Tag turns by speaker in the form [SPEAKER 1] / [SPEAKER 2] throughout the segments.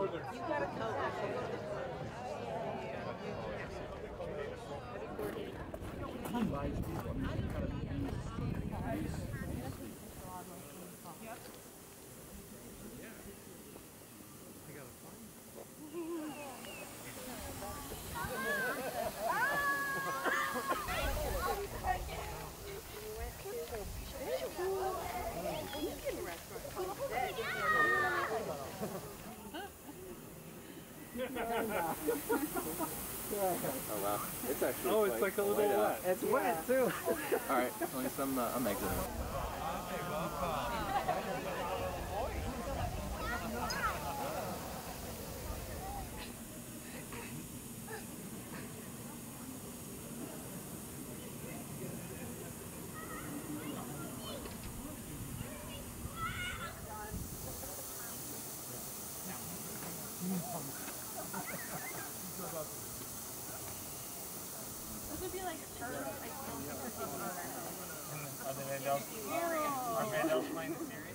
[SPEAKER 1] Oh wow, it's actually.
[SPEAKER 2] Oh, it's like a little wet.
[SPEAKER 3] It's wet too.
[SPEAKER 1] All right, at least I'm exiting.
[SPEAKER 4] This would be like
[SPEAKER 2] Are Mandels playing the series?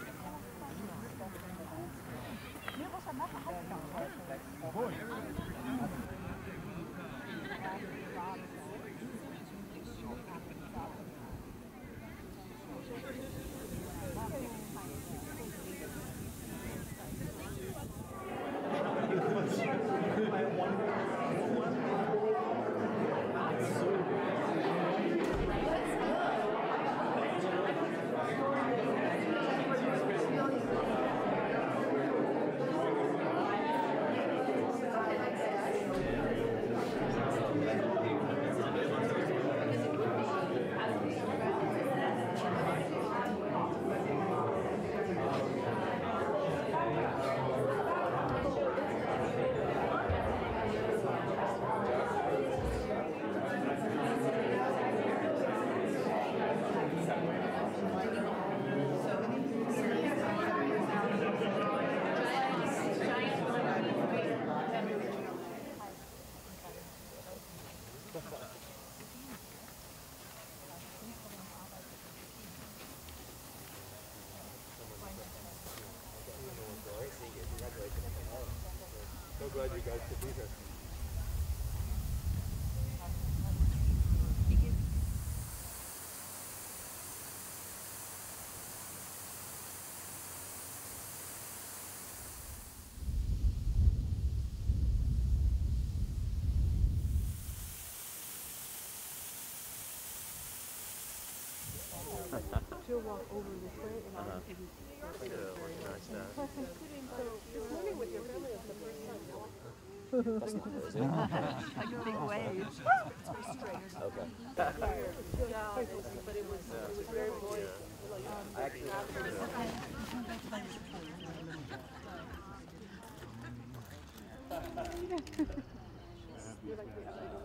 [SPEAKER 2] So glad you guys could be here.
[SPEAKER 5] She'll walk over this way and I'll introduce you. This morning with your family is the first time.
[SPEAKER 1] That's not it, is it?
[SPEAKER 5] Like a big wave.
[SPEAKER 1] Okay.
[SPEAKER 5] But it was very buoyant.
[SPEAKER 1] I actually.
[SPEAKER 5] You're like the